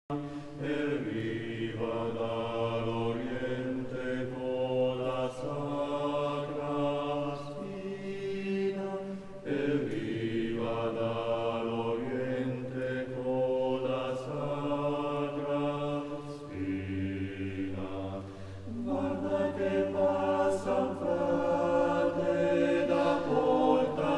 Arriva dall'Oriente coda sacra spina, arriva dall'Oriente coda sacra spina. Guarda che passa un frate da Porta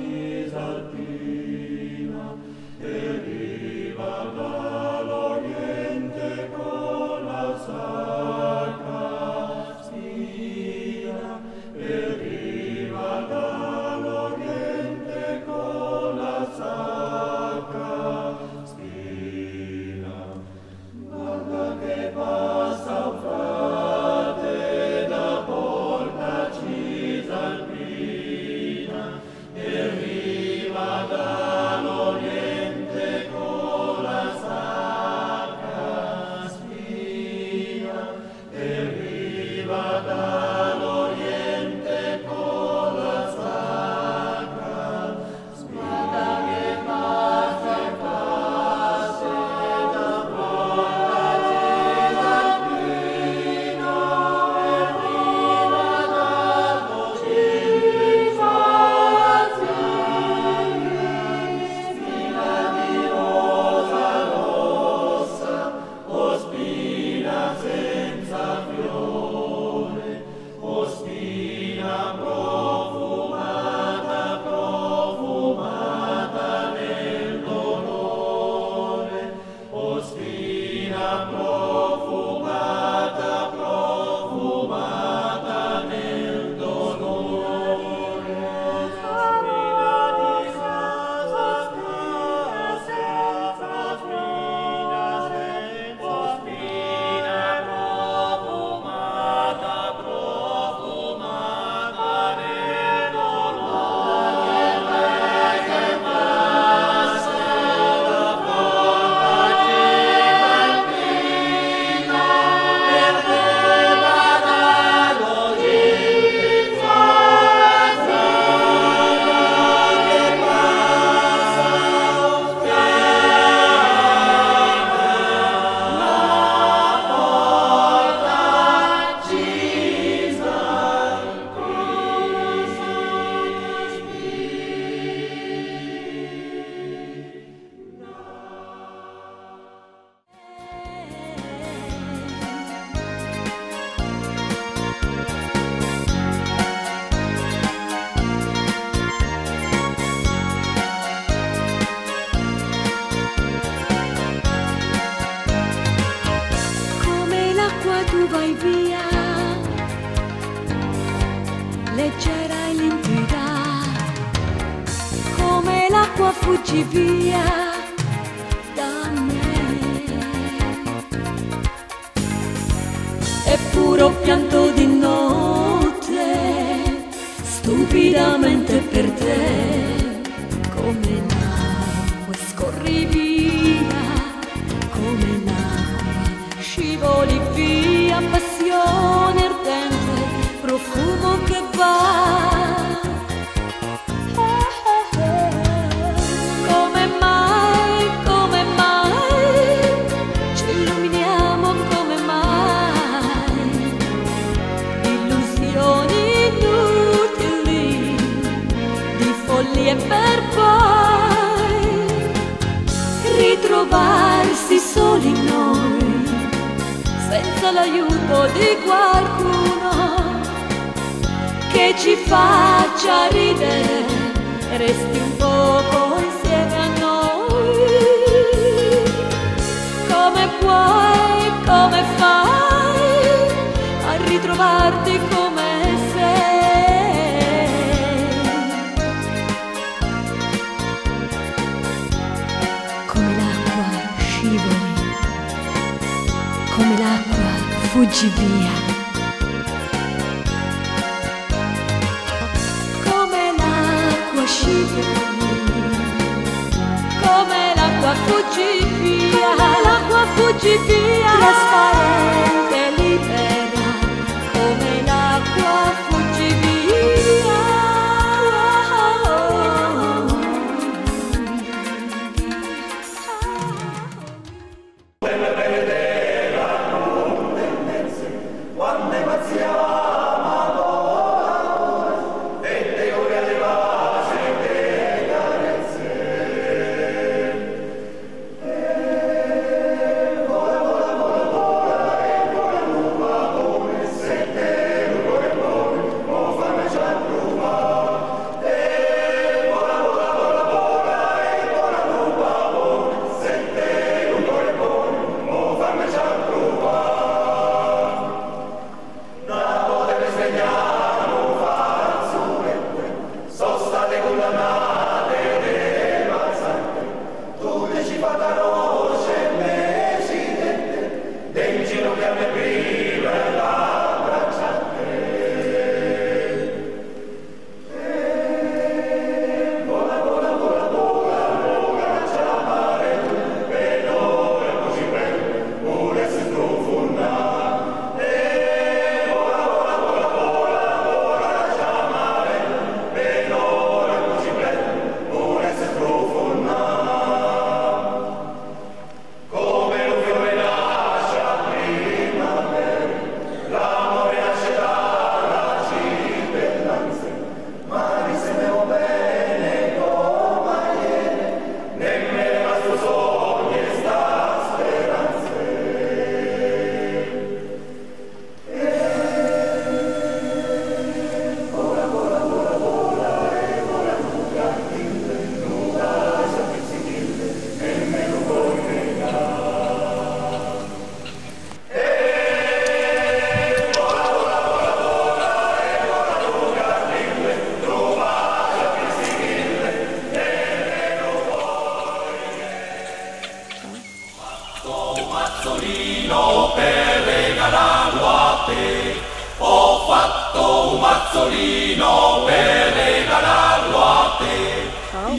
Cisalpina, arriva dall'Oriente con la sacra spina, arriva dall'Oriente con la sacra spina. Guarda che passa un frate da Porta Cisalpina, arriva dall'Oriente con la sacra spina, arriva dall'Oriente con la sacra spina. Che passa e passa da Porta Cisalpina, arriva dall'Oriente spina di rosa rossa, o spina senza fiore, o spina profumata, profumata nel dolore, o spina profumata, profumata nel dolore. Spina di rosa, spina senza spina, senza spina profumata, profumata nel dolore. Che passa da Porta Cisalpina, arriva dall'Oriente Come l'acqua tu vai via, leggera e limpida, come l'acqua fuggi via da me. Eppure ho pianto di notte, stupidamente per te, come l'acqua scorri via, come l'acqua scivoli via, passione ardente, profumo che va. Come mai ci illuminiamo, come mai? Illusioni inutili, di follie per poi ritrovarsi soli noi, senza l'aiuto di qualcuno che ci faccia ridere, resti un poco insieme a noi. Come puoi, come fai a ritrovarti come sei? Come l'acqua scivoli, come l'acqua fuggi via, come l'acqua scivoli, come l'acqua fuggi via, trasparente, libera, come l'acqua fuggi via. mazzolino per regalarlo a te. Ho fatto un mazzolino per regalarlo a te.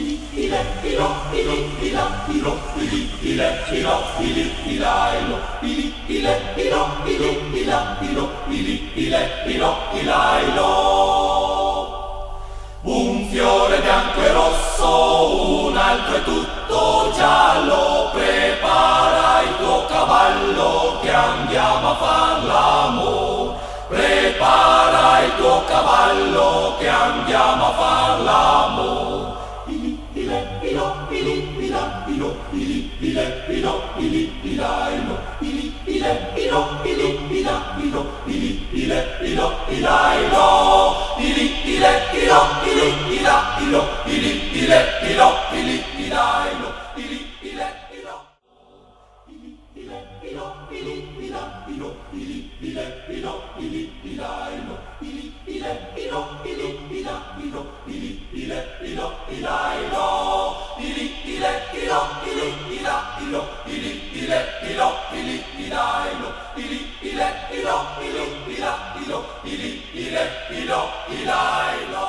Un fiore bianco e rosso, un altro è tutto giallo. Prepara il tuo cavallo che andiamo a far l'amore. Prepara il tuo cavallo che andiamo a far l'amore. Ilai lo